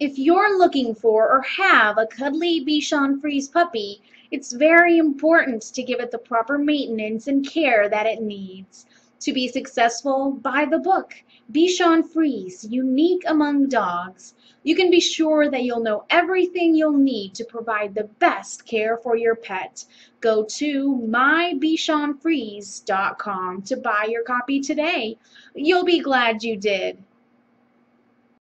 If you're looking for or have a cuddly Bichon Frise puppy, it's very important to give it the proper maintenance and care that it needs. To be successful, buy the book, Bichon Frise, Unique Among Dogs. You can be sure that you'll know everything you'll need to provide the best care for your pet. Go to mybichonfrise.com to buy your copy today. You'll be glad you did.